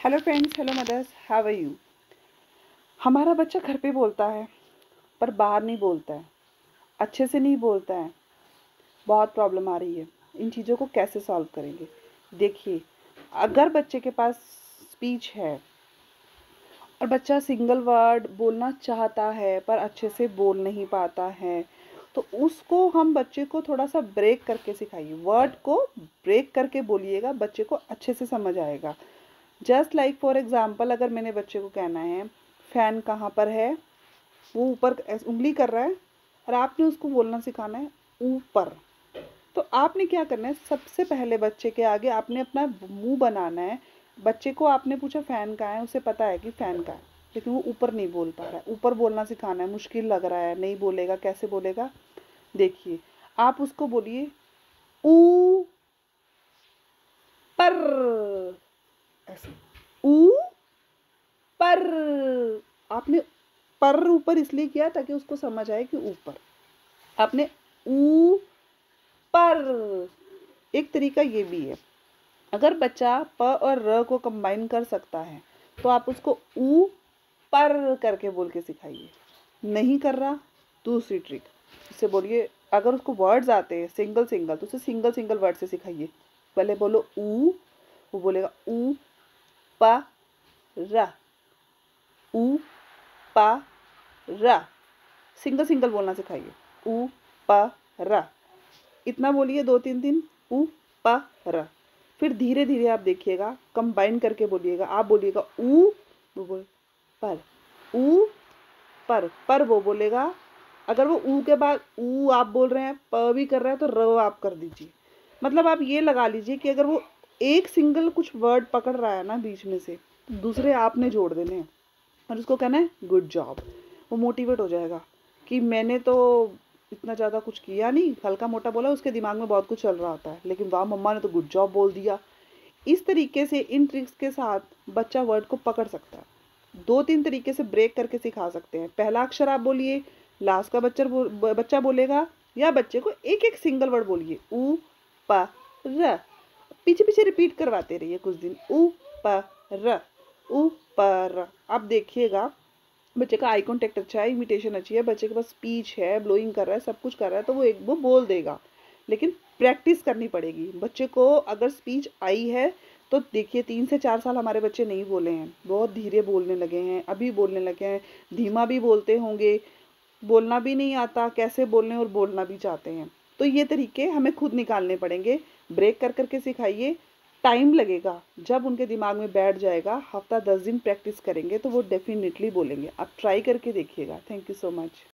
Hello friends, hello mothers, how are you. हमारा बच्चा घर पे बोलता है पर बाहर नहीं बोलता है, अच्छे से नहीं बोलता है। बहुत प्रॉब्लम आ रही है। इन चीज़ों को कैसे सॉल्व करेंगे? देखिए, अगर बच्चे के पास स्पीच है और बच्चा सिंगल वर्ड बोलना चाहता है पर अच्छे से बोल नहीं पाता है, तो उसको हम बच्चे को थोड़ा सा ब्रेक करके सिखाइए। वर्ड को ब्रेक करके बोलिएगा, बच्चे को अच्छे से समझ आएगा। जस्ट लाइक फॉर एग्जाम्पल, अगर मैंने बच्चे को कहना है फैन कहाँ पर है, वो ऊपर उंगली कर रहा है और आपने उसको बोलना सिखाना है ऊपर। तो आपने क्या करना है, सबसे पहले बच्चे के आगे आपने अपना मुंह बनाना है। बच्चे को आपने पूछा फैन कहाँ है, उसे पता है कि फैन कहाँ है, लेकिन वो ऊपर नहीं बोल पा रहा है। ऊपर बोलना सिखाना है, मुश्किल लग रहा है, नहीं बोलेगा, कैसे बोलेगा? देखिए, आप उसको बोलिए ऊ पर, ऐसे ऊ पर। आपने पर ऊपर इसलिए किया ताकि उसको समझ आए कि ऊपर। आपने ऊ पर। एक तरीका ये भी है, अगर बच्चा प और र को कंबाइन कर सकता है तो आप उसको ऊ पर करके बोल के सिखाइए। नहीं कर रहा, दूसरी ट्रिक, उससे बोलिए, अगर उसको वर्ड्स आते हैं सिंगल सिंगल तो उसे सिंगल सिंगल वर्ड से सिखाइए। पहले बोलो ऊ, वो बोलेगा ऊ प र, ऊ प र। सिंगल सिंगल बोलना सिखाइए, ऊ प र। इतना बोलिए 2-3 दिन, ऊ प र। फिर धीरे धीरे आप देखिएगा, कंबाइन करके बोलिएगा। आप बोलिएगा ऊ, वो बोल पर, ऊ पर वो बोलेगा। अगर वो ऊ के बाद ऊ आप बोल रहे हैं, प भी कर रहा है, तो र आप कर दीजिए। मतलब आप ये लगा लीजिए कि अगर वो एक सिंगल कुछ वर्ड पकड़ रहा है ना बीच में से, तो दूसरे आपने जोड़ देने हैं और उसको कहना है गुड जॉब। वो मोटिवेट हो जाएगा कि मैंने तो इतना ज़्यादा कुछ किया नहीं, हल्का मोटा बोला, उसके दिमाग में बहुत कुछ चल रहा होता है, लेकिन वाह मम्मा ने तो गुड जॉब बोल दिया। इस तरीके से इन ट्रिक्स के साथ बच्चा वर्ड को पकड़ सकता है। 2-3 तरीके से ब्रेक करके सिखा सकते हैं। पहला अक्षर आप बोलिए, लास्ट का बच्चा बोलेगा, या बच्चे को एक एक सिंगल वर्ड बोलिए, ऊ प र। पीछे पीछे रिपीट करवाते रहिए कुछ दिन, ऊ प र, ऊ प र। आप देखिएगा बच्चे का आई कॉन्टेक्ट अच्छा है, इमिटेशन अच्छी है, बच्चे के पास स्पीच है, ब्लोइंग कर रहा है, सब कुछ कर रहा है, तो वो बोल देगा। लेकिन प्रैक्टिस करनी पड़ेगी। बच्चे को अगर स्पीच आई है तो देखिए 3 से 4 साल हमारे बच्चे नहीं बोले हैं, बहुत धीरे बोलने लगे हैं, अभी बोलने लगे हैं। धीमा भी बोलते होंगे, बोलना भी नहीं आता कैसे बोलने, और बोलना भी चाहते हैं। तो ये तरीके हमें खुद निकालने पड़ेंगे। ब्रेक कर करके सिखाइए, टाइम लगेगा। जब उनके दिमाग में बैठ जाएगा, हफ्ता 10 दिन प्रैक्टिस करेंगे तो वो डेफिनेटली बोलेंगे। आप ट्राई करके देखिएगा। Thank you so much.